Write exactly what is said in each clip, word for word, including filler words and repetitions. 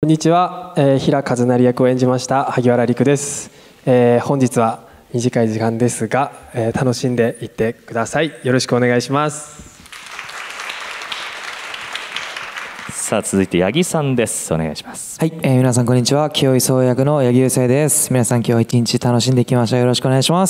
こんにちは、えー、平和成役を演じました萩原陸です、えー、本日は短い時間ですが、えー、楽しんでいってください。よろしくお願いします。 さあ続いて八木さんです。お願いします。 はい、えー、皆さんこんにちは。清井壮役の八木優生です。皆さん今日は一日楽しんでいきましょう。よろしくお願いします。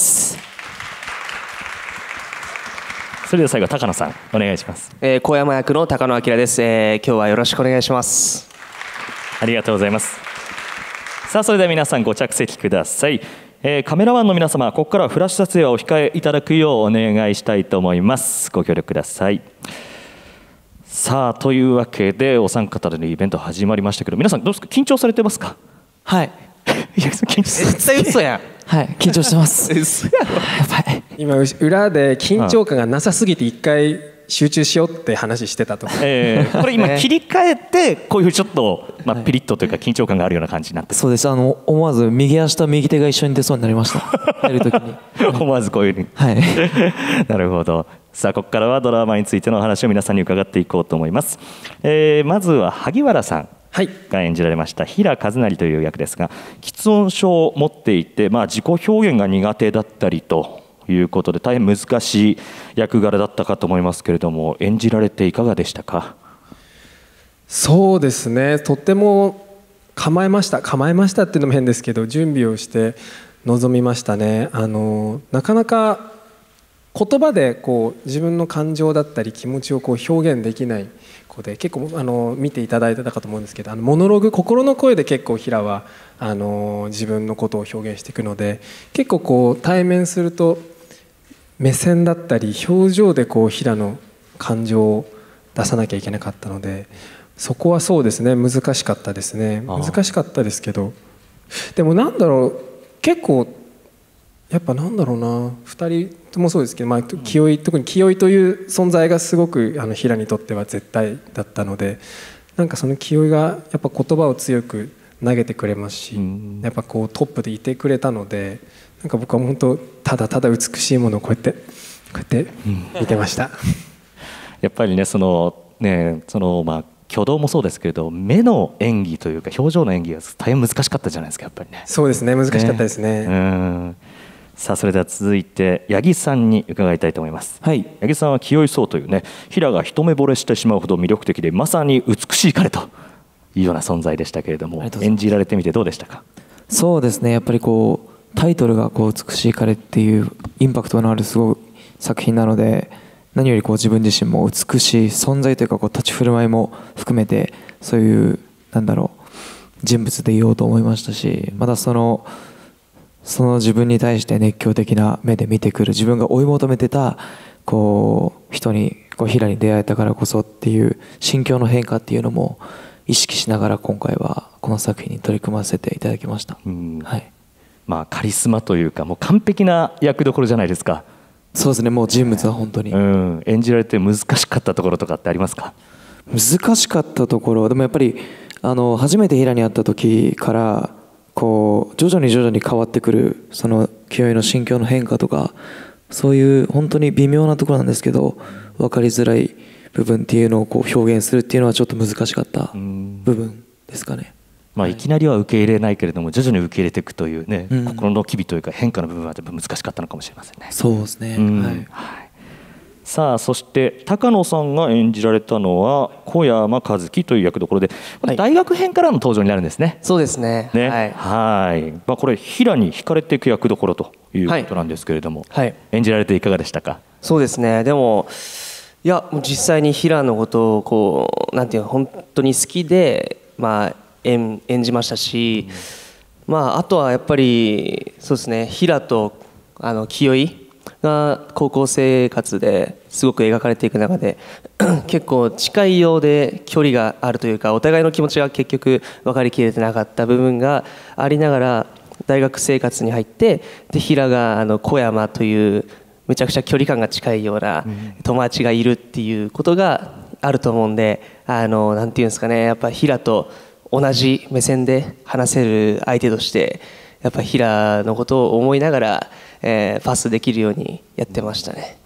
それでは最後高野さんお願いします。 えー、小山役の高野明です、えー、今日はよろしくお願いします。 ありがとうございます。さあそれでは皆さんご着席ください。えー、カメラマンの皆様、ここからはフラッシュ撮影はお控えいただくようお願いしたいと思います。ご協力ください。さあというわけでお三方でのイベント始まりましたけど、皆さんどうですか、緊張されてますか？ はい。 いや緊張絶対嘘やん。 はい、緊張してます。 嘘やろ。 やばい。 今裏で緊張感がなさすぎて一回集中しようって話してたと、 えー、これ今切り替えてこういうふうにちょっと、まあ、ピリッとというか緊張感があるような感じになって、 そうです。あの思わず右足と右手が一緒に出そうになりました。やるときに思わずこういうふうに、 はい。 なるほど。さあここからはドラマについてのお話を皆さんに伺っていこうと思います。えー、まずは萩原さんが演じられました平和成という役ですが、喫音症を持っていて、まあ、自己表現が苦手だったりということで大変難しい役柄だったかと思いますけれども、演じられていかがでしたか？ そうですね、とっても構えました構えましたっていうのも変ですけど、準備をして臨みましたね。あのなかなか言葉でこう自分の感情だったり気持ちをこう表現できない子で、結構あの見ていただいたかと思うんですけど、あのモノログ、心の声で結構平はあの自分のことを表現していくので、結構こう対面すると目線だったり表情でこう平の感情を出さなきゃいけなかったので、そこはそうですね、難しかったですね。難しかったですけど、でもなんだろう、結構やっぱなんだろうな、ふたりともそうですけど、まあ、清井、特に清井という存在がすごくあの平にとっては絶対だったので、なんかその清井がやっぱ言葉を強く投げてくれますし、やっぱこうトップでいてくれたので、なんか僕は本当ただただ美しいものをこうやってこうやって見てました。 やっぱりね、そのね、そのまあ挙動もそうですけれど、目の演技というか表情の演技が大変難しかったじゃないですか、やっぱりね。 そうですね、難しかったですね。 ね、うん。さあそれでは続いて八木さんに伺いたいと思います。はい、八木さんは清井壮というね、平が一目惚れしてしまうほど魅力的で、まさに美しい彼というような存在でしたけれども、演じられてみてどうでしたか？ そうですね、やっぱりこうタイトルがこう美しい彼っていうインパクトのあるすごい作品なので、何よりこう自分自身も美しい存在というか、こう立ち振る舞いも含めてそういうなんだろう人物でいようと思いましたし、またそのその自分に対して熱狂的な目で見てくる自分が追い求めてたこう人にこう平に出会えたからこそっていう心境の変化っていうのも意識しながら今回はこの作品に取り組ませていただきました。はい、 まあカリスマというかもう完璧な役どころじゃないですか。 そうですね、もう人物は本当に、 うん、演じられて難しかったところとかってありますか？ 難しかったところでもやっぱりあの初めて平に会った時からこう徐々に徐々に変わってくるその清井の心境の変化とか、そういう本当に微妙なところなんですけど分かりづらい部分っていうのをこう表現するっていうのはちょっと難しかった部分ですかね。 まあ、いきなりは受け入れないけれども徐々に受け入れていくというね、うん、心の機微というか変化の部分はやっぱ難しかったのかもしれませんね。 そうですね、 うん、 はい、 はい、さあそして高野さんが演じられたのは小山和樹という役どころで、はい、大学編からの登場になるんですね。 そうですね。 ね、 はい、 はい、まあ、これ平に惹かれていく役どころということなんですけれども、はいはい、演じられていかがでしたか？そうですね、 でもいやもう実際に平のことをこうなんていうの本当に好きで、まあ、演, 演じましたし、うん、まあ、あとはやっぱりそうですね、平とあの清井が高校生活ですごく描かれていく中で結構近いようで距離があるというか、お互いの気持ちが結局分かりきれてなかった部分がありながら大学生活に入って、で平があの小山というめちゃくちゃ距離感が近いような友達がいるっていうことがあると思うんで、あのなんていうんですかね、やっぱ平と同じ目線で話せる相手としてやっぱ平のことを思いながら、えー、パスできるようにやってましたね。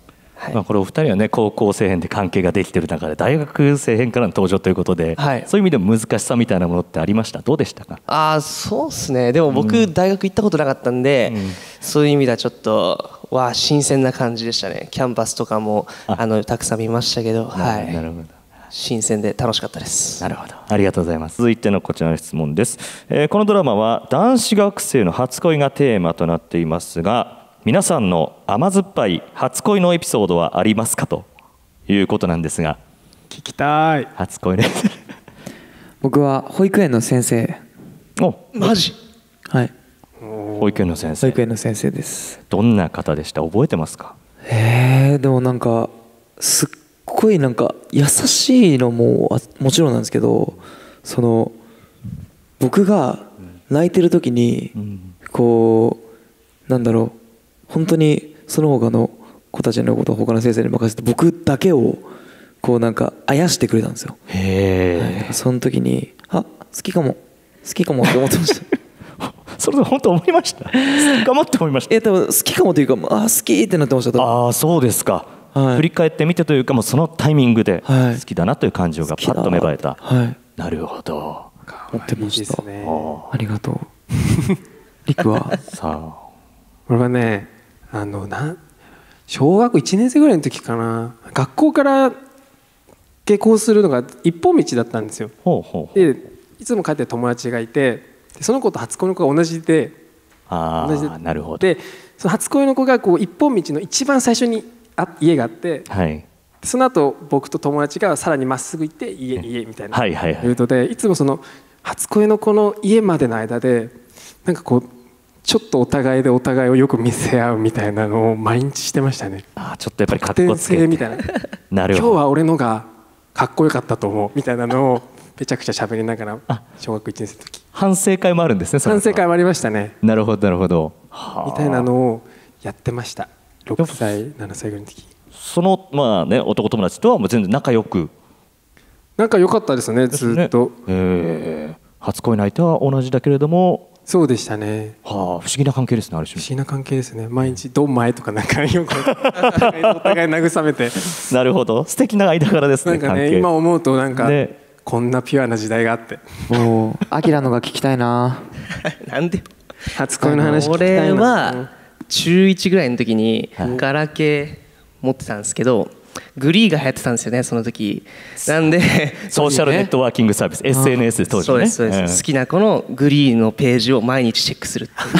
はい、 まあこれお二人はね高校生編で関係ができてる中で大学生編からの登場ということで、はい、そういう意味でも難しさみたいなものってありました？どうでしたか？ あそうですね。でも僕、うん、大学行ったことなかったんで、うん、そういう意味ではちょっとわ新鮮な感じでしたね。キャンパスとかもあのたくさん見ましたけど、はい、なるほど、新鮮で楽しかったです。 なるほど、ありがとうございます。続いてのこちらの質問です、えー、このドラマは男子学生の初恋がテーマとなっていますが、皆さんの甘酸っぱい初恋のエピソードはありますかということなんですが、 聞きたい。 初恋ね僕は保育園の先生。 お、 マジ？ はい、 保育園の先生。 保育園の先生です。 どんな方でした？覚えてますか？ えー、でもなんかすっごいなんか優しいのももちろんなんですけど、その僕が泣いてる時にこうなんだろう、本当にその他の子たちのことを他の先生に任せて僕だけをこうなんかあやしてくれたんですよ。 へえ、 はい、その時にあ好きかも好きかもって思ってましたそれで本当思いました？好きかもって思いました？ えでも好きかもというかあ好きってなってました。 ああそうですか、はい、振り返ってみてというかもうそのタイミングで好きだなという感情がパッと芽生えた、はい、なるほど、 思ってました。ね、ありがとうリクはさあこれはね、あのな小学校いちねん生ぐらいの時かな、学校から下校するのが一本道だったんですよ。ほうほうほう。でいつも帰ってる友達がいて、その子と初恋の子が同じで、 あ同じで、なるほど。 でその初恋の子がこう一本道の一番最初にあ家があって、はい、その後僕と友達がさらにまっすぐ行って家家みたいなルートで、いつもその初恋の子の家までの間でなんかこうちょっとお互いでお互いをよく見せ合うみたいなのを毎日してましたね。 あちょっとやっぱりかっこつけてみたいななるほど、今日は俺のがかっこよかったと思うみたいなのをめちゃくちゃ喋りながら小学校いちねん生の時反省会もあるんですね。 反省会もありましたね。 なるほどなるほど、 みたいなのをやってました。ろくさいななさいぐらいの時。 そのまあね男友達とはもう全然仲良く仲良かったですね、ずっと、ねえー、初恋の相手は同じだけれども。 そうでしたね。 はあ、不思議な関係ですね。ある種不思議な関係ですね。毎日ドンマイとかなんかよくお互い慰めてなるほど、素敵な間柄ですね。 なんかね、今思うとなんか、ね、こんなピュアな時代があって。 おお、アキラのが聞きたいななんで初恋の話聞きたいな。 俺は中いちぐらいの時にガラケー持ってたんですけど、グリーが流行ってたんですよね、その時。なんでソーシャルネットワーキングサービス、エスエヌエス で当時ね。そうですそうです、 うん、好きな子のグリーのページを毎日チェックするっていう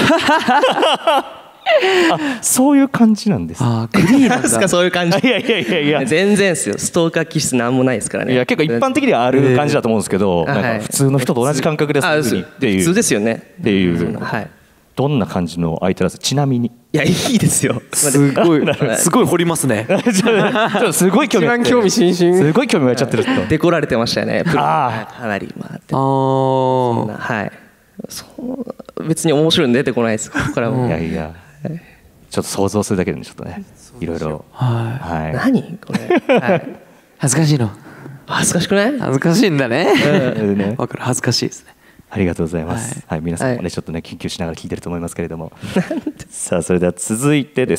あ、そういう感じなんです。 あ、グリーなんですか、そういう感じ。 いやいやいやいや、 全然ですよ。ストーカー気質なんもないですからね。 いや、結構一般的にはある感じだと思うんですけど、なんか普通の人と同じ感覚ですっていう。普通ですよねっていう、はい。どんな感じの相手なんですか、ちなみに。 いや、いいですよ。 すごいすごい掘りますね。 すごい興味、 一番興味津々。 すごい興味湧いちゃってる。 デコられてましたよね。 ああ、かなり回って。 ああ、 はい。そう別に面白いの出てこないです。ここからも。 いやいや。ちょっと想像するだけでちょっとね、いろいろ。 はい。 何これ。 恥ずかしいの。 恥ずかしくない？ 恥ずかしいんだね。わかる、恥ずかしいですね。 ありがとうございます。はい、皆さんもね、ちょっとね、研究しながら聞いてると思いますけれども。さあ、それでは続いてです。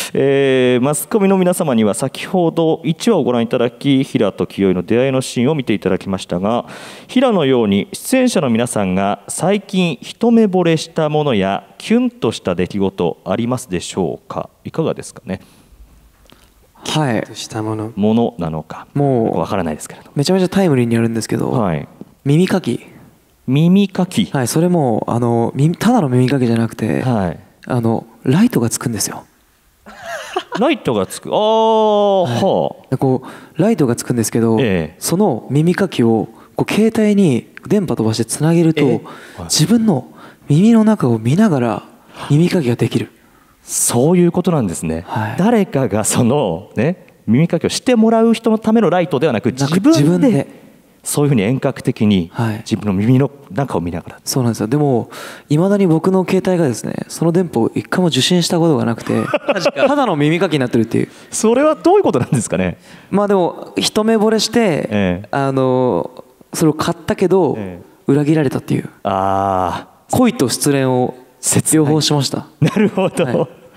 えー、マスコミの皆様には先ほどいちわをご覧いただき、平と清居の出会いのシーンを見ていただきましたが、平のように出演者の皆さんが最近一目惚れしたものやキュンとした出来事ありますでしょうか。いかがですかね。 はい。 したもの。 ものなのか。もうわからないですけれども。 めちゃめちゃタイムリーにあるんですけど。はい。耳かき。 耳かき、 はい、それもあのただの耳かきじゃなくて、はい、あのライトがつくんですよ。 ライトがつく、ああ、はい、はあ、こうライトがつくんですけど、ええ、その耳かきをこう携帯に電波飛ばしてつなげると、ええ、自分の耳の中を見ながら耳かきができる。 そういうことなんですね。はい、誰かがそのね耳かきをしてもらう人のためのライトではなく、自分で。自分でそういうふうに遠隔的に自分の耳の中を見ながら、はい、 そうなんですよ。でもいまだに僕の携帯がですね、その電波を一回も受信したことがなくてただの耳かきになってるっていう。 それはどういうことなんですかね。 まあでも一目惚れして、ええ、あのそれを買ったけど、ええ、裏切られたっていう、あ恋と失恋を両方しました。 なるほど、はい、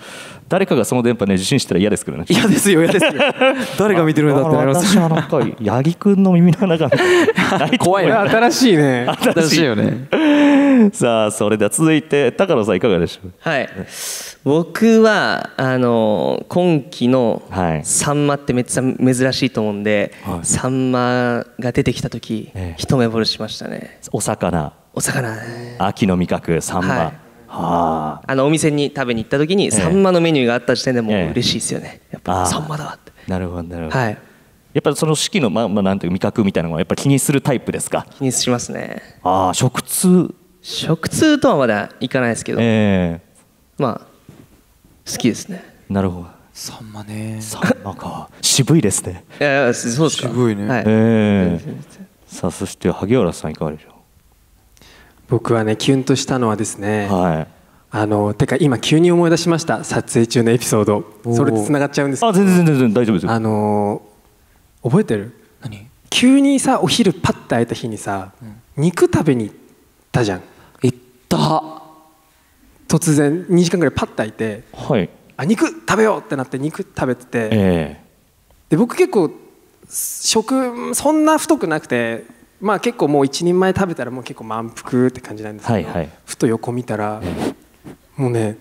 誰かがその電波ね受信したら嫌ですけどね。 嫌ですよ嫌ですよ誰が見てるんだってなります私はなんか八木くんの耳の中が怖いな新しいね。 新しいよねさあそれでは続いて高野さんいかがでしょう。 はい、僕はあの今期のはいサンマってめっちゃ珍しいと思うんで、 はいサンマが出てきた時、 ええ一目惚れしましたね。 お魚、 お魚ね、 秋の味覚サンマ、 はいはあ、 あのお店に食べに行った時にえサンマのメニューがあった時点でもうええ嬉しいですよね。やっあーぱサンマだって。 なるほどなるほど、 はい、 やっぱりその四季のまあまあなんていう味覚みたいなのはやっぱり気にするタイプですか。 気にしますね。 ああ食通、 食通とはまだいかないですけど、 えまあ好きですね。 えなるほど。 サンマねサンマか渋いですね。 いやいやそうですか。 渋いねはい、 ええさあそして萩原さんいかがでしょ僕はねキュンとしたのはですね、 う。はい。 あのてか今急に思い出しました。撮影中のエピソード、それとつながっちゃうんですけど、 あ全然全然大丈夫ですよ。 あの覚えてる？ 何急にさお昼パッて会えた日にさ、肉食べに行ったじゃん。 行った突然にじかんぐらいパッて会えて、 はい。 あ肉食べようってなって肉食べてて、 えで僕結構食そんな太くなくて、まあ結構もう一人前食べたらもう結構満腹って感じなんですけど、 はいはいふと横見たら、もうね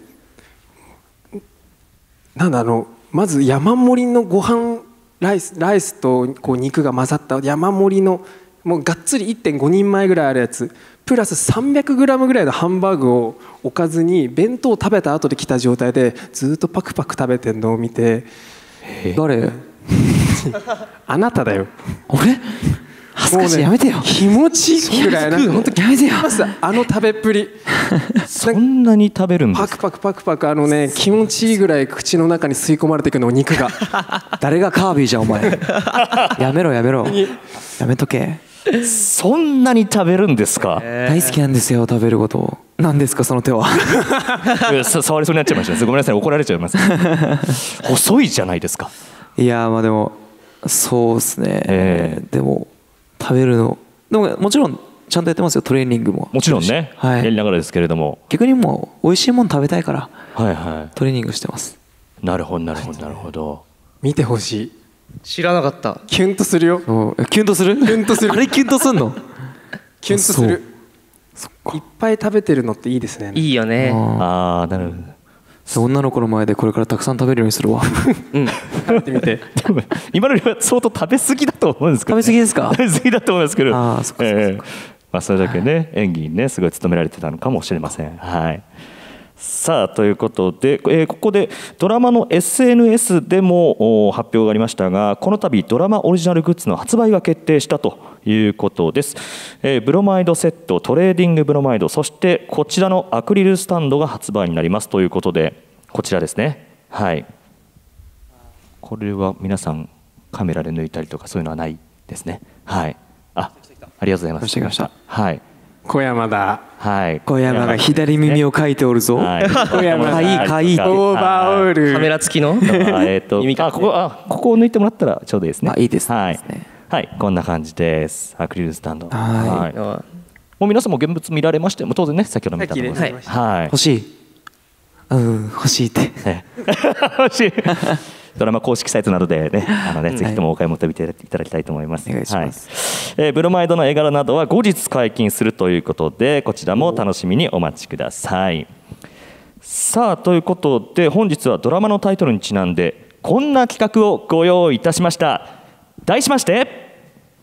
なんだあのまず山盛りのご飯ライスライスとこう肉が混ざった山盛りのもうがっつり いってんごにんまえぐらいあるやつプラスさんびゃくグラムぐらいのハンバーグをおかずに弁当を食べた後で来た状態でずっとパクパク食べてるのを見て、 誰あなただよ。 俺恥ずかしいやめてよ気持ちいいぐらいなんか本当やめてよまずあの食べっぷりそんなに食べるんですか。 パクパクパクパクあのね気持ちいいぐらい口の中に吸い込まれていくのお肉が誰がカービィじゃんお前やめろやめろやめとけそんなに食べるんですか。 大好きなんですよ食べること何ですかその手はいやさ触りそうになっちゃいましたごめんなさい怒られちゃいます細いじゃないですか。 いやまあでもそうですね、 えでも食べるのでももちろんちゃんとやってますよトレーニングももちろんね、 はいやりながらですけれども、 逆にもう美味しいもの食べたいからはいはトレーニングしてますい。なるほどなるほどなるほど。 見てほしい。 知らなかった。 キュンとするよ。 そうえキュンとするキュンとするあれキュンとすんのキュンとする。いっぱい食べてるのっていいですね。 いいよね。 あああなるほど。 ー女の子の前でこれからたくさん食べるようにするわ食べてみて。 でも今のは相当食べ過ぎだと思うんですけど、 食べ過ぎですか食べ過ぎだと思いますけど、 あーそっかそっかそっかええまあそれだけね演技にねすごい努められてたのかもしれません。はい。さあということで、えーここでドラマの エスエヌエス でもお発表がありましたが、この度ドラマオリジナルグッズの発売が決定したということです。えーブロマイドセット、トレーディングブロマイド、そしてこちらのアクリルスタンドが発売になりますということで、こちらですね。はい。これは皆さんカメラで抜いたりとかそういうのはないですね。はい。あ、ありがとうございます。 来ました来ましたはい。 小山だ。 はい。 小山が左耳をかいておるぞ、 はい。 小山かいかいってオーバーオール。 カメラ付きのあえっと耳かあここあここを抜いてもらったらちょうどいいですね。 あいいですねはいいいですねはいこんな感じです。アクリルスタンド。 はいもう皆さんも現物見られまして、もう当然ね先ほど見たと思います。 さっきねはい。 欲しいうん欲しいってね欲しい。ドラマ公式サイトなどでね、あのね、ぜひともお買い求めていただきたいと思います。 お願いしますはいえーブロマイドの絵柄などは後日解禁するということで、こちらも楽しみにお待ちください。さあということで本日はドラマのタイトルにちなんでこんな企画をご用意いたしました。題しまして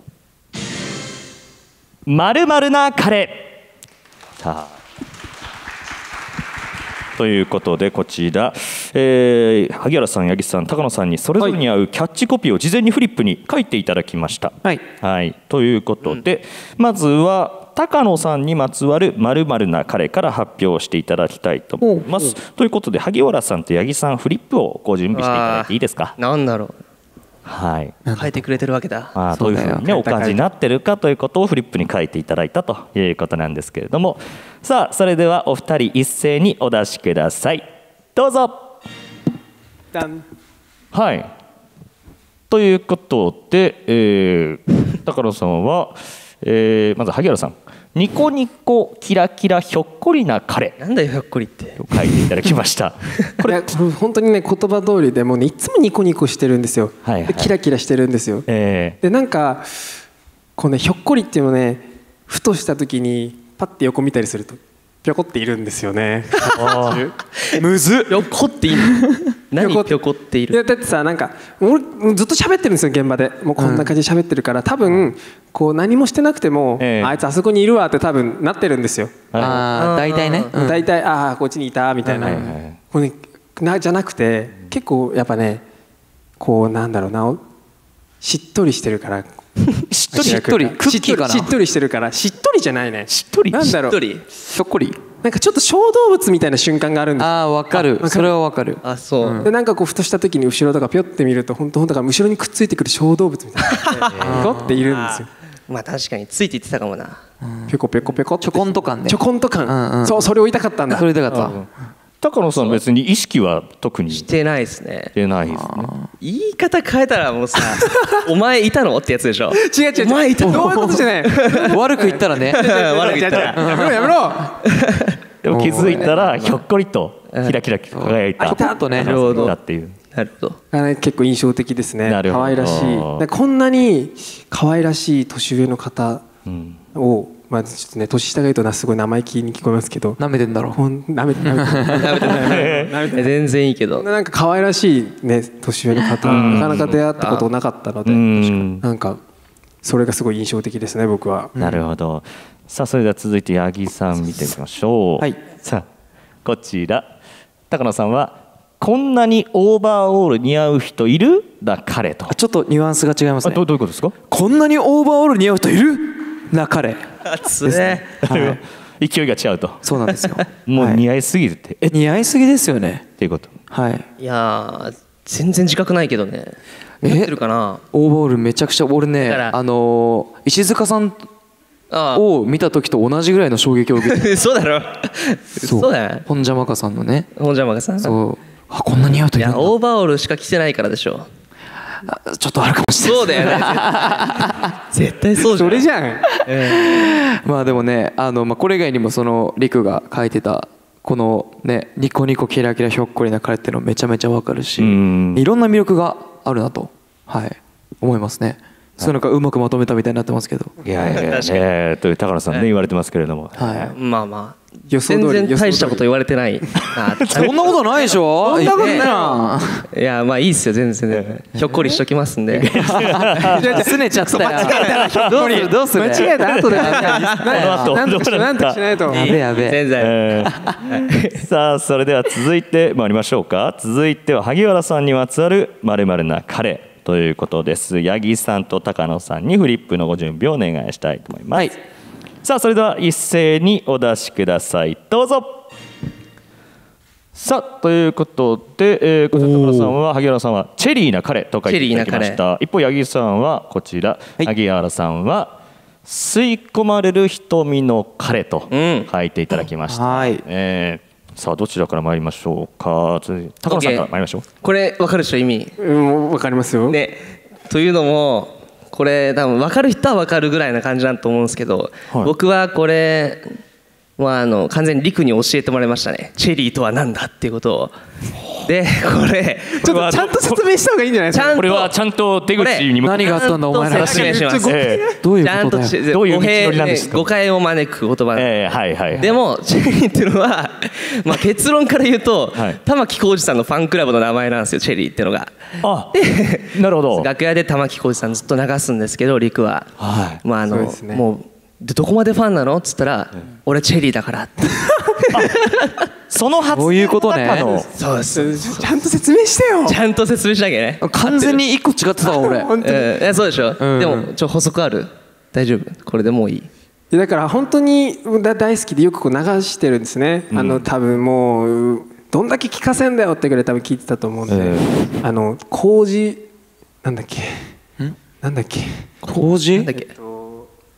〇〇なカレー。さあということでこちら、えー萩原さん、八木さん、高野さんにそれぞれに合うキャッチコピーを事前にフリップに書いていただきました。 はいはい、ということで、まずは高野さんにまつわる〇〇な彼から発表していただきたいと思います。ということで萩原さんと八木さんフリップをご準備していただいていいですか。 なんだろう。 はい。 書いてくれてるわけだ。 まあ、どういうふうにねお感じになってるかということをフリップに書いていただいたということなんですけれども、さあそれではお二人一斉にお出しください。どうぞ。 ダン。 はい。ということで、えー、高野さんは、えーまず萩原さん、 ニコニコキラキラひょっこりな彼なんだよひょっこりってと書いていただきましたこれ本当にね言葉通りでもうねいつもニコニコしてるんですよ、 はいはい、 でキラキラしてるんですよ、 えー、 でなんかこうねひょっこりっていうのねふとした時にパッて横見たりするとぴょこっているんですよねむずっぴょこっていいの何ぴょこっている。 いやだってさなんか俺ずっと喋ってるんですよ現場でもうこんな感じで喋ってるから、うん、多分こう何もしてなくても、えー、あいつあそこにいるわって多分なってるんですよ。 ああ大体ね、 うん、大体ああこっちにいたみたいな、はいはいはい、これ、ね、なじゃなくて結構やっぱねこうなんだろうなしっとりしてるからしっとりしっとりクッキーかなしっとりしてるからしっとりじゃないねしっとりなんだろうひょっこりなんかちょっと小動物みたいな瞬間があるんです。 ああ分かるそれは分かる。 あそう、 うん、でなんかこうふとした時に後ろとかピョって見ると本当本当が後ろにくっついてくる小動物みたいなピョっているんですよ。 まあ確かについていってたかもな、 うん、ピョコピョコピョコちょこんと感ねちょこんと感、うんうん、そうそれを言いたかったんだ。 それ言いたかった、 うん高野さん別に意識は特にしてないですね。 してないですね。 言い方変えたらもうさお前いたのってやつでしょ。 違う違う違うお前いたのどういうことじゃない悪く言ったらね悪く言ったらやめろやめろでも気づいたらひょっこりとキラキラ輝いたちょこっとねなるほどっていうなるほどあれ結構印象的ですね。可愛らしいこんなに可愛らしい年上の方を、うんまあちょっとね年下が言うとなすごい生意気に聞こえますけど舐めてんだろほん舐めて舐めて舐めて舐めて全然いいけどなんか可愛らしいね年上の方なかなか出会ったことなかったのでなんかそれがすごい印象的ですね僕は。 なるほど。さあそれでは続いて八木さん見てみましょう。 はい。 さあこちら高野さんはこんなにオーバーオール似合う人いるだ彼と。 ちょっとニュアンスが違いますね。 どういうことですか。 こんなにオーバーオール似合う人いるな彼ですね、 はい、勢いが違うと。 そうなんですよもう似合いすぎるって、 はい、似合いすぎですよねっていうこと。 はいいや全然自覚ないけどね。似合ってるかな。 オーバーオールめちゃくちゃ俺ねあのー、石塚さんを見た時と同じぐらいの衝撃を受けてそうだろそうだよ。 本邪魔かさんのね本邪魔かさんそうあこんな似合う人いるんだ。 いやオーバーオールしか着てないからでしょ。 ちょっとあるかもしれない。 そうだよね絶対そうじゃん。 それじゃん、 えー、まあでもねあの、まあ、これ以外にもそのリクが書いてたこのねニコニコキラキラひょっこりな彼っていうのめちゃめちゃわかるしいろんな魅力があるなと、はい、思いますね。そういうのがうまくまとめたみたいになってますけど。 いやいやいや、ね、という高野さんね言われてますけれども、 はい、 まあまあ全然大したこと言われてないそんなことないでしょ。 そんなことないいやまあいいっすよ全然ひょっこりしときますんで。 すねちゃったよ。どうするどうする。 間違えた後でなんとかなんとかしないと。 やべやべ全然、 えー、さあそれでは続いて参りましょうか。続いては萩原さんにまつわる〇〇な彼ということです。八木さんと高野さんにフリップのご準備をお願いしたいと思います、はい、さあそれでは一斉にお出しください。どうぞ。さあということで、えー、こちら高野さんは萩原さんはチェリーな彼と書いていただきました。一方八木さんはこちら、はい、萩原さんは吸い込まれる瞳の彼と書いていただきました、うんはいえーさあどちらから参りましょうか。高野さんから参りましょう。 これ分かるでしょ意味。 うん分かりますよ、 ね、というのもこれ多分分かる人は分かるぐらいな感じだと思うんですけど、はい、僕はこれはあの完全にリクに教えてもらいましたね。チェリーとは何だっていうことを。でこれちょっとちゃんと説明した方がいいんじゃないですか。 これはちゃんと出口に向かって何があったんだお前ら。 説明します。 どういうことだよ。 どういう道のりなんですか。 誤解を招く言葉、 えーはいはいはい、 でもチェリーっていうのは、まあ、結論から言うと、はい、玉置浩二さんのファンクラブの名前なんですよチェリーっていうのが。 あなるほど。 楽屋で玉置浩二さんずっと流すんですけどリクは、はい、まああの、ね、もうどこまでファンなのっつったら、うん、俺チェリーだからってその発そういうことね。 そうです。 ちゃんと説明してよ。 ちゃんと説明しなきゃね。 完全に一個違ってたわ俺。 本当に、えー、そうでしょ、うん、でもちょ補足ある。大丈夫これでもういい。 だから本当に大好きでよくこう流してるんですね、うん、あの多分もうどんだけ聞かせんだよってぐらい多分聞いてたと思うんで、えー、あの麹なんだっけんなんだっけ麹なんだっけ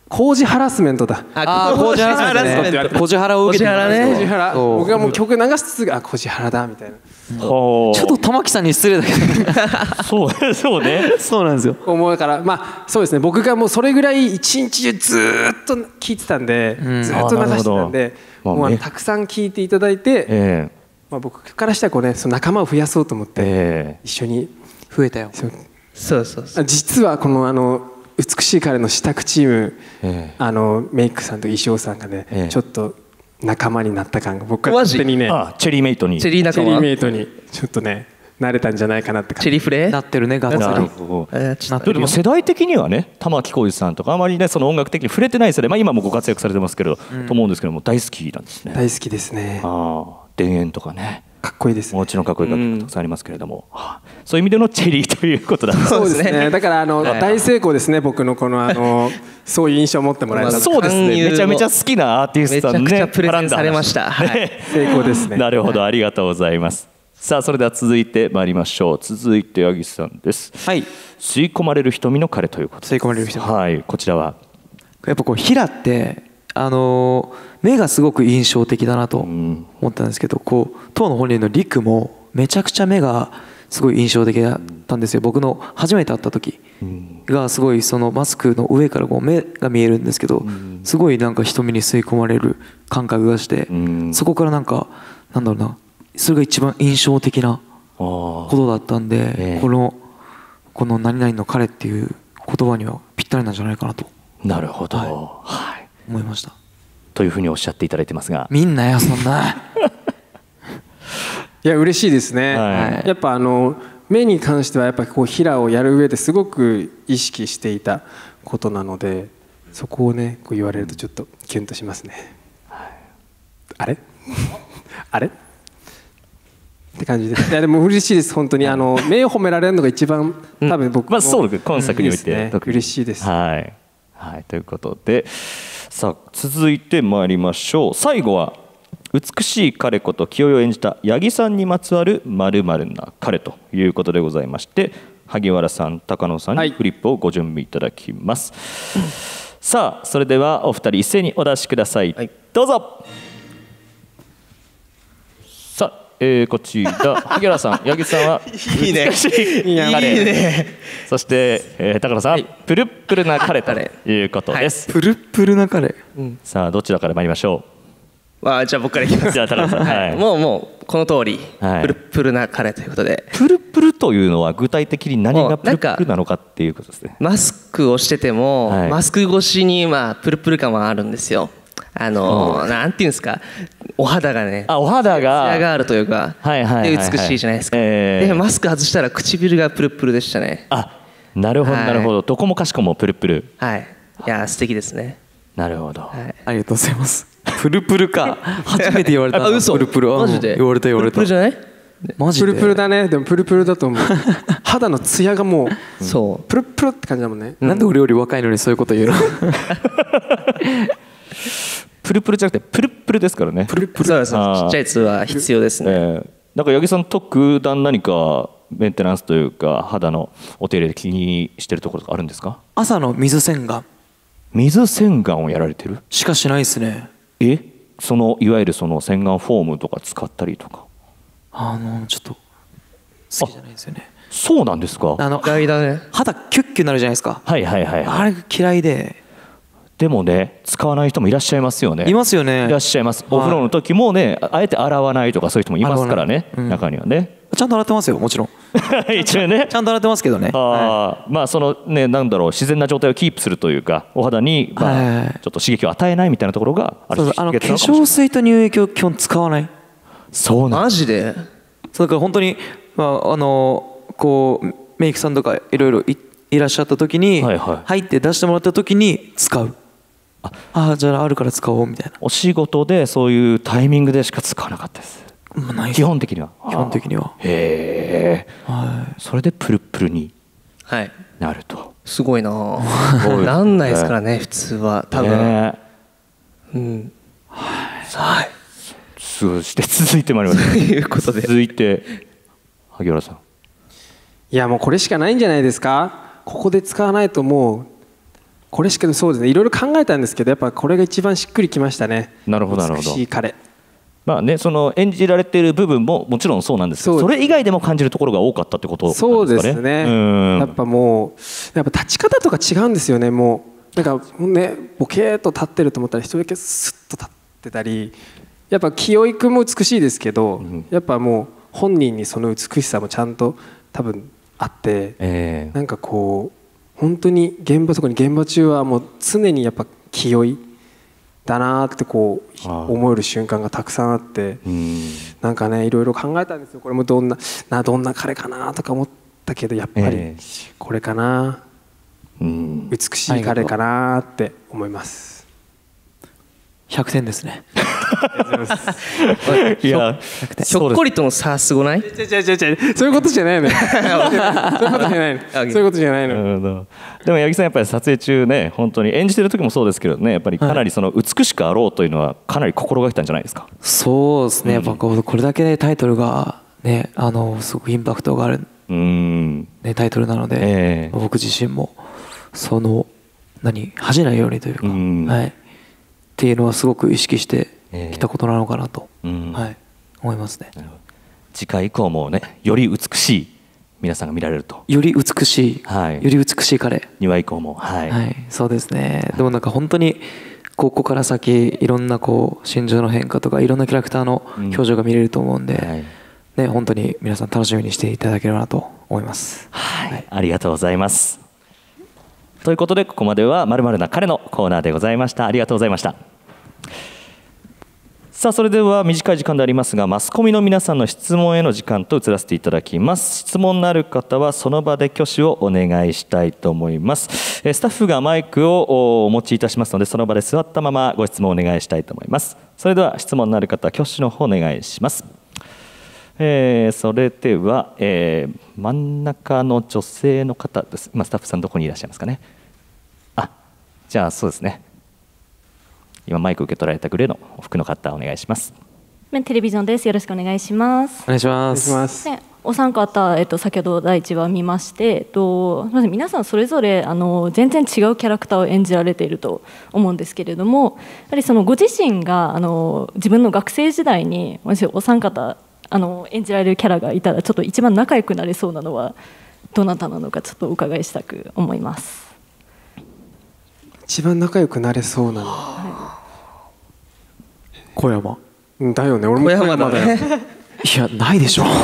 工事ハラスメントだ。 ああ、工事ハラスメントね。工事ハラを受けてる。 工事ハラ。僕はもう曲流しつつ、あ、工事ハラだみたいな。 ちょっと玉木さんに失礼だけど。 そうそうね。 そうなんですよ。 思うだからまあそうですね。僕がもうそれぐらい一日中ずっと聴いてたんで、ずっと流してたんで、もうたくさん聴いていただいて、まあ僕からしたらこうね、その仲間を増やそうと思って一緒に増えたよ。 そうそうそう。 実はこのあの美しい彼の支度チーム、えー、あのメイクさんと衣装さんがね、えー、ちょっと仲間になった感が僕は勝手にね、 あチェリーメイトにチェリー仲間、 チェリーメイトにちょっとね慣れたんじゃないかなって感じ。 チェリーフレーなってるね、ガッツリ。なるほど。でも世代的にはね、玉置浩二さんとかあまりねその音楽的に触れてない世代、まあ今もご活躍されてますけど、うん、と思うんですけども大好きなんですね。 大好きですね。 ああ、田園とかね。 かっこいいですね。 もちろんかっこいい楽曲たくさんありますけれども、うん、そういう意味でのチェリーということだ。 そうですね。だからあの大成功ですね。僕のこのあのそういう印象を持ってもらえた。 そうですね。めちゃめちゃ好きなアーティストさんね。 めちゃくちゃプレゼンされました。はい、 成功ですね。 なるほど、ありがとうございます。さあそれでは続いて参りましょう。続いて八木さんです。 はい。 吸い込まれる瞳の彼ということで。 吸い込まれる瞳。 はい。こちらはやっぱこう平ってあのー。目がすごく印象的だなと思ったんですけど、こう当の本人のリクもめちゃくちゃ目がすごい印象的だったんですよ。僕の初めて会った時がすごいそのマスクの上からこう目が見えるんですけど、すごいなんか瞳に吸い込まれる感覚がして、そこからなんかなんだろうな、それが一番印象的なことだったんで、このこの何々の彼っていう言葉にはぴったりなんじゃないかなと。 なるほど、はい、 思いました。 というふうにおっしゃっていただいてますが、 みんなよそんな。 いや嬉しいですね。はい、やっぱあの目に関してはやっぱこう平をやる上ですごく意識していたことなので、そこをねこう言われるとちょっとキュンとしますね。はい、あれあれって感じです。いやでも嬉しいです本当に。あの目を褒められるのが一番多分僕も、 まあそうです。今作において嬉しいです。 はいはい、ということで。さあ続いてまいりましょう。最後は美しい彼こと清代を演じた八木さんにまつわる〇〇な彼ということでございまして、萩原さん高野さんにフリップをご準備いただきます、はい、さあそれではお二人一斉にお出しください、はい、どうぞ。さあ、えー、こちら萩原さん八木さんはいいねいいね。そして、えー、高野さん、はい、プルップルな彼ということです、 はい、プルップルな彼、 うん、さあどちらから参りましょう。あ、じゃあ僕からいきます。 じゃあ高野さん、はい、 もうもうこの通り、はい、プルップルな彼ということで。 プルップルというのは具体的に何がプルップルなのかっていうことですね。 マスクをしてても、はい、マスク越しにまあプルップル感はあるんですよ。あのー、なんていうんですか、お肌がね、 あ、お肌が艶があるというか、はいはいはいはい、で美しいじゃないですか、えー、でマスク外したら唇がプルプルでしたね。 あ、なるほどなるほど、はい、どこもかしこもプルプル。 はい、いや素敵ですね。 なるほど、 はい、ありがとうございます。プルプルか初めて言われた。 あ、嘘。 プルプル、 マジで言われた言われた。 プルプルじゃない？ マジでプルプルだね。でもプルプルだと思う。肌のツヤがもうそうプルプルって感じだもんね、 うん、なんで俺より若いのにそういうこと言うの。 プルプルじゃなくてプルプルですからね。 プルプル。そうです。ちっちゃいツは必要ですね、えー、 なんか八木さん特段何かメンテナンスというか肌のお手入れで気にしてるところとかあるんですか？ 朝の水洗顔。 水洗顔をやられてる？ しかしないですね。 え、そのいわゆるその洗顔フォームとか使ったりとか。 あのちょっと好きじゃないですよね。 そうなんですか？ あの嫌いだね。 肌キュッキュなるじゃないですか。 はいはいはい、はい、 あれが嫌いで。 でもね、使わない人もいらっしゃいますよね。 いますよね。 いらっしゃいます。お風呂の時もね、あえて洗わないとかそういう人もいますからね、うん、中にはね。 ちゃんと洗ってますよ、もちろん。 一応ね。 ちゃんと洗ってますけどね。 あ、はい、まあそのね、なんだろう、自然な状態をキープするというか、お肌にまあちょっと刺激を与えないみたいなところがある。 そうそう、あの化粧水と乳液を基本使わない。 そうなん。 マジで？ そうだから本当に、まああのこうメイクさんとかいろいろいらっしゃった時に、はいはい、入って出してもらった時に使う。ああ、じゃああるから使おうみたいな。 お仕事でそういうタイミングでしか使わなかったです。まあ、基本的には。 基本的には。 へえ、はい。それでプルプルになると。 はい、すごいな。なんないですからね、普通は多分。ね、うん。はい。 そして続いてまいりましょう。 ということで。 続いて萩原さん。 いやもうこれしかないんじゃないですか。ここで使わないともうこれしかそうですねいろいろ考えたんですけどやっぱこれが一番しっくりきましたね。 なるほどなるほど。 美しい彼。 まあね、その演じられている部分ももちろんそうなんですけど、それ以外でも感じるところが多かったってことなんですかね。 そうですね。やっぱもうやっぱ立ち方とか違うんですよね。もうなんかねボケーっと立ってると思ったら一人だけスッと立ってたり、やっぱ清居君も美しいですけど、うん、やっぱもう本人にその美しさもちゃんと多分あって、えー、なんかこう本当に現場とかに現場中はもう常にやっぱ清居だなってこう思える瞬間がたくさんあって、なんかねいろいろ考えたんですよ。これもどんななどんな彼かなとか思ったけどやっぱりこれかな、えー、美しい彼かなって思います。 ひゃくてんですね。 いやひょっこりとの差すごない？ 違う違う違う違うそういうことじゃないのよ。そういうことじゃないの。そういうことじゃないの。 でも八木さんやっぱり撮影中ね本当に演じてる時もそうですけどねやっぱりかなりその美しくあろうというのはかなり心がけたんじゃないですか？ そうですね。やっぱこれだけでタイトルがねあのすごくインパクトがあるねタイトルなので、僕自身もその何恥じないようにというかはいっていうのはすごく意識してきたことなのかなと、えーうんはい、思いますね。 次回以降もねより美しい皆さんが見られるとより美しい、はい、より美しい彼にわ以降も、はいはい、そうですね。でもなんか本当にここから先いろんなこう心情の変化とかいろんなキャラクターの表情が見れると思うんで、うんはいね、本当に皆さん楽しみにしていただければなと思います、 はいはい、ありがとうございます。ということでここまでは〇〇な彼のコーナーでございました。ありがとうございました。さあそれでは短い時間でありますがマスコミの皆さんの質問への時間と移らせていただきます。質問のある方はその場で挙手をお願いしたいと思います。スタッフがマイクをお持ちいたしますのでその場で座ったままご質問をお願いしたいと思います。それでは質問のある方は挙手の方お願いします。えー、それでは、えー、真ん中の女性の方です。今スタッフさんどこにいらっしゃいますかね。あ、じゃあそうですね。今マイク受け取られたグレーの服の方お願いします。 テレビジョンです。よろしくお願いします。 お願いします。 ね、お三方、えっと、先ほど第一話見まして、えっと、まず皆さんそれぞれあの全然違うキャラクターを演じられていると思うんですけれども、やはりそのご自身があの自分の学生時代にもしお三方あの演じられるキャラがいたらちょっと一番仲良くなれそうなのはどなたなのかちょっとお伺いしたく思います。 一番仲良くなれそうなの、はい、小山だよね。俺も小山だよ。 いやないでしょ。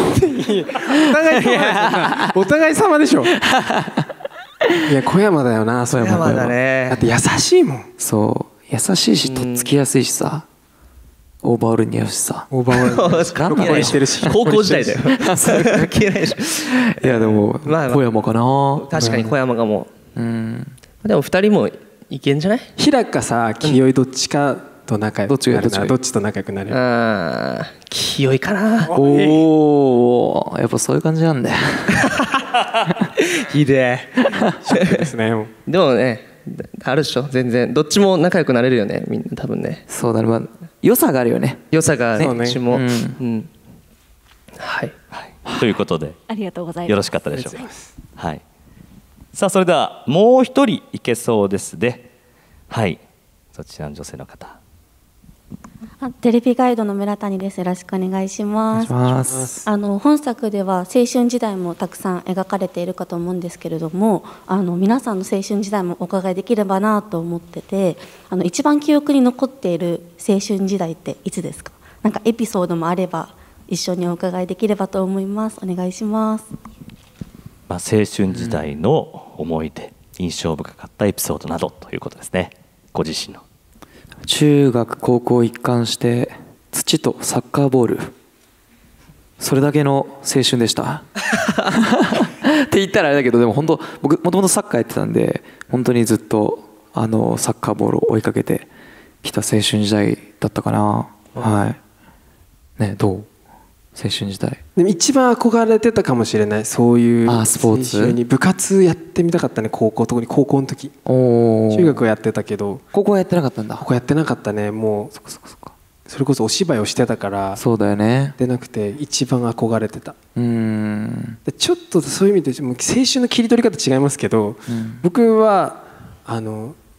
お互い様でしょ。いや小山だよな。小山だね。 だって優しいもん。 そう優しいしとっつきやすいしさ、オーバーオール似合うしさ。 オーバーオール関係ないし高校時代だよ。関係ないし。 いやでも小山かな。 確かに小山かも。でも二人もいけんじゃない？ 平かさ清居どっちかと仲良くなるな。どっちと仲良くなる？ ああ清居かな。 おおやっぱそういう感じなんだよ。 ひでえですね。 でもねあるでしょ。全然どっちも仲良くなれるよね。みんな多分ね。 そうだね。まあ良さがあるよね。 良さがどっちも。 はい。ということでありがとうございます。 よろしかったでしょうか。はい。さあそれではもう一人いけそうですね。はい、そちらの女性の方。 あテレビガイドの村谷です。よろしくお願いします。あの本作では青春時代もたくさん描かれているかと思うんですけれども、あの皆さんの青春時代もお伺いできればなと思ってて、あの一番記憶に残っている青春時代っていつですか？なんかエピソードもあれば一緒にお伺いできればと思います。お願いします。 まあ、青春時代の思い出、うん、印象深かったエピソードなどということですね。ご自身の中学高校一貫して土とサッカーボール、それだけの青春でしたって言ったらあれだけど、でも本当僕もともとサッカーやってたんで本当にずっとあのサッカーボールを追いかけてきた青春時代だったかな、うん、はいね。どう青春時代でも一番憧れてたかもしれない。そういうスポーツに部活やってみたかったね。高校特に高校の時。中学はやってたけど高校はやってなかったんだ。 高校やってなかったね。もうそこそこそこそれこそお芝居をしてたから。 そうだよね。 でなくて一番憧れてた。 うーんでちょっとそういう意味でもう青春の切り取り方違いますけど、うん、僕はあの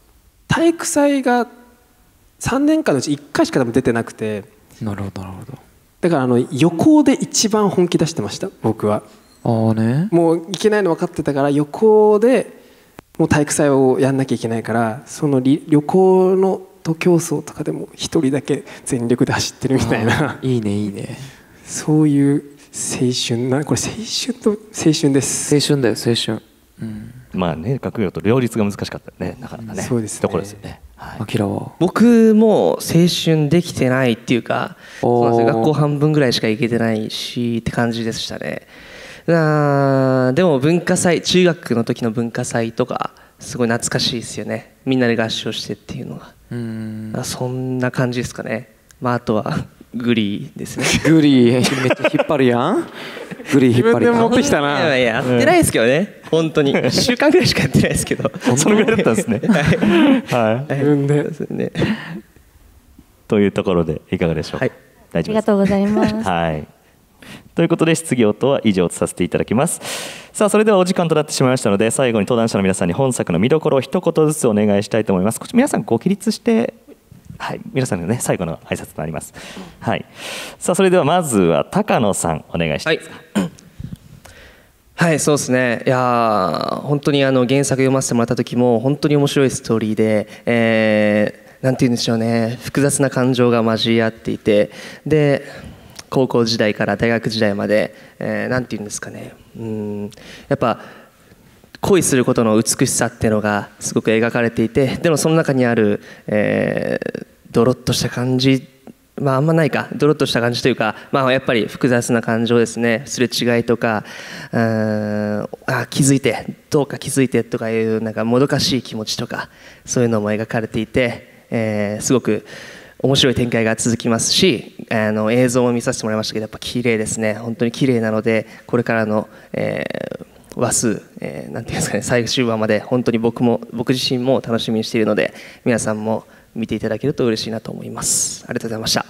体育祭がさんねんかんのうちいっかいしか多分出てなくて。 なるほどなるほど。 だからあの予行で一番本気出してました僕は。 ああね。 もういけないの分かってたから予行でもう体育祭をやんなきゃいけないから、その旅行の徒競走とかでも一人だけ全力で走ってるみたいな。 いいねいいね。 そういう青春な、これ青春と青春です。 青春だよ青春。うん、 まあね、学業と両立が難しかったね、なかなかね。 そうですね。 ところですよね。 あきらは僕も青春できてないっていうか、そうなんですよ、学校半分ぐらいしか行けてないしって感じでしたね。あでも文化祭、中学の時の文化祭とかすごい懐かしいですよね。みんなで合唱してっていうのが。うんそんな感じですかね。まあ、あとはグリーですね。 グリーめっちゃ引っ張るやん。グリー引っ張るやん。 持ってきたな。 いやいややってないですけどね、うん、本当にいっしゅうかんぐらいしかやってないですけどそのぐらいだったんですね。はい、 はいね、というところでいかがでしょうか。はい、大丈夫です。 ありがとうございます。 はい、ということで質疑応答は以上とさせていただきます。さあ、それではお時間となってしまいましたので、最後に登壇者の皆さんに本作の見どころを一言ずつお願いしたいと思います。皆さんご起立して、はい、皆さんのね最後の挨拶となります。はい、さあそれではまずは高野さんお願いします。 はい、はい、そうですね。いや本当にあの原作読ませてもらった時も本当に面白いストーリーで、えー、なんて言うんでしょうね、複雑な感情が交わっていて、で高校時代から大学時代まで、えー、なんて言うんですかね、うんやっぱ恋することの美しさっていうのがすごく描かれていて、でもその中にある、えー、ドロッとした感じ、まああんまないか、ドロッとした感じというか、まあやっぱり複雑な感情ですね。すれ違いとか、うーんあ気づいてどうか気づいてとかいうなんかもどかしい気持ちとか、そういうのも描かれていて、えー、すごく面白い展開が続きますし、あの映像も見させてもらいましたけど、やっぱ綺麗ですね。本当に綺麗なので、これからの、えー、話数、えー、なんていうんですかね、最終話まで本当に僕も僕自身も楽しみにしているので、皆さんも見ていただけると嬉しいなと思います。ありがとうございました。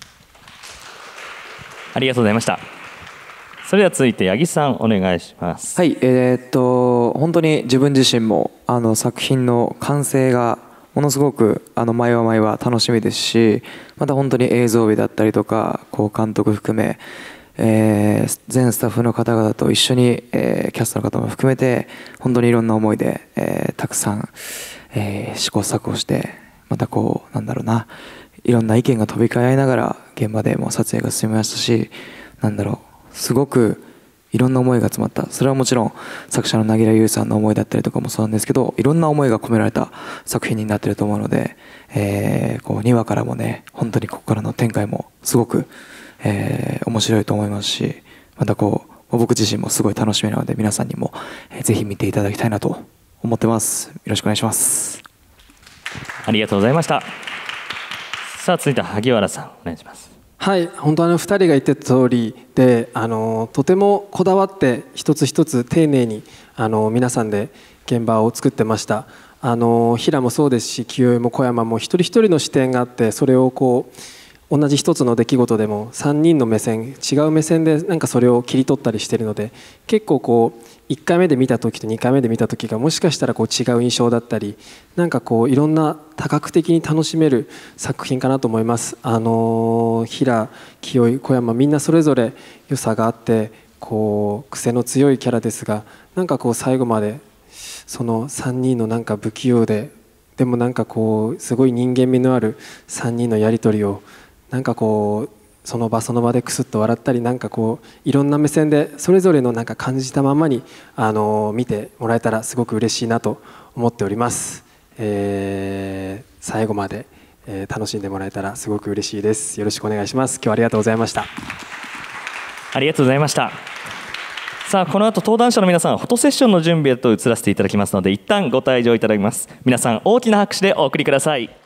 ありがとうございました。それでは続いて八木さんお願いします。 はい、えー、っと本当に自分自身もあの作品の完成がものすごくあの毎話毎話楽しみですし、また本当に映像美だったりとか、こう監督含め、えー、全スタッフの方々と一緒に、えー、キャストの方も含めて本当にいろんな思いで、えー、たくさん、えー、試行錯誤して、またこうなんだろうな、いろんな意見が飛び交いながら現場でも撮影が進みましたし、なんだろう、すごくいろんな思いが詰まった、それはもちろん作者の凪良優さんの思いだったりとかもそうなんですけど、いろんな思いが込められた作品になっていると思うので、えー、こうにわからもね、本当にここからの展開もすごく、えー、面白いと思いますし、またこう僕自身もすごい楽しみなので、皆さんにも、えー、ぜひ見ていただきたいなと思ってます。よろしくお願いします。 ありがとうございました。さあ続いて萩原さんお願いします。 はい、本当あのふたりが言ってた通りで、あのとてもこだわって一つ一つ丁寧にあの皆さんで現場を作ってました。あの平もそうですし、清江も小山も一人一人の視点があって、それをこう同じ一つの出来事でもさんにんの目線、違う目線でなんかそれを切り取ったりしているので、結構こういっかいめで見た時とにかいめで見た時がもしかしたらこう違う印象だったり、なんかこういろんな多角的に楽しめる作品かなと思います。あの平、清江、小山、みんなそれぞれ良さがあって、こう癖の強いキャラですが、なんかこう最後までそのさんにんのなんか不器用で、でもなんかこうすごい人間味のあるさんにんのやり取りをなんかこうその場その場でクスッと笑ったり、なんかこういろんな目線でそれぞれのなんか感じたままにあの見てもらえたらすごく嬉しいなと思っております。えー、最後まで、えー、楽しんでもらえたらすごく嬉しいです。よろしくお願いします。今日はありがとうございました。 ありがとうございました。さあこの後登壇者の皆さん、フォトセッションの準備へと移らせていただきますので、一旦ご退場いただきます。皆さん大きな拍手でお送りください。